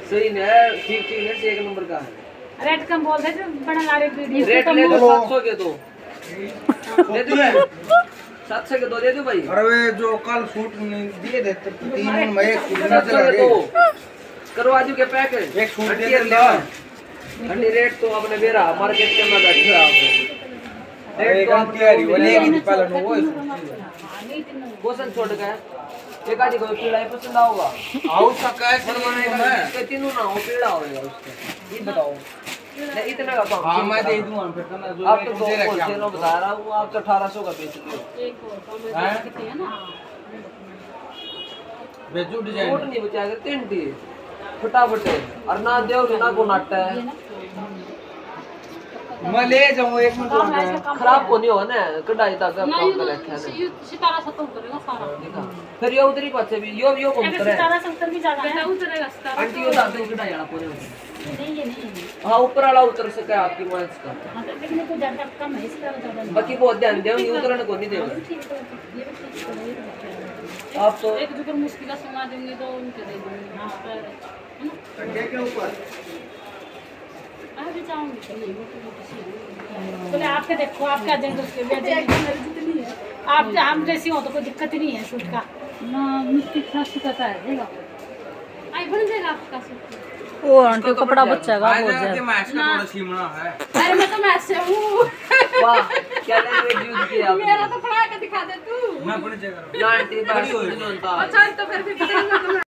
सही है, ठीक ठीक है, एक नंबर का है। रेट कम बोल दे बड़ा लारे वीडियो रेट ले दो 700 के दो दे दो 700 के दो दे दो भाई। अरे वे जो कल सूट दिए थे 3 में एक सूट ना चला रे करवा दो के पैक एक सूट दे दे ठंडी रेट तो आपने मेरा मार्केट के में बैठे आप एक तैयारी वाले एक पहले वो क्वेश्चन छोड़ गए एक आदि को पीड़ा पसंद आओगा आउट का कैसे बनाएगा इसके तीनों ना हो पीड़ा होएगा उसका ये बताओ नहीं इतना का कम हां मैं दे दूंगा फिर तो मैं जो आप तो होलसेल में बता रहा हूं आप तो 1800 का बेचते हो एक और कितने है ना बेचू डिजाइन सूट नहीं बचाएगा तिंडी फटाफट और ना देओ ना को नाटा है मैं ले जाऊं एक मिनट खराब को नहीं हो ना कढ़ाई तक काम कर रखा है सितारा 70 करेगा सारा देखा फिर ये उधरी पाछे भी यो कौन उतर है सितारा 70 भी ज्यादा है उतरेगा सितारा आंटी यो दादू कढ़ाई वाला पूरे नहीं ये नहीं हां ऊपर वाला उतर सके आपकी माइंस का हां तो लेकिन को ज्यादा कम है इसका ज्यादा बाकी बहुत ध्यान दो ये उतरने को नहीं देगा आप तो एक दुकान मुश्किल से सुना देंगे तो उनके दे देंगे हां पर कंडे के ऊपर अभी जाऊंगी चले आपके देखो आपके अजेंडे उसके भी अजेंडे जितनी है आप हम जैसी हो तो कोई दिक्कत नहीं है सूट का ना मिट्टी खास करता है देगा आई बन जाएगा आपका सूट वो आंटी कपड़ा बच्चा का हो जाए मैच का थोड़ा सीमना है अरे मैं तो मैच से हूं वाह क्या लैंग्वेज यूज किया आपने मेरा तो पढ़ा के दिखा दे तू मैं अपनी जगह 90 बार होता अच्छा तो फिर भी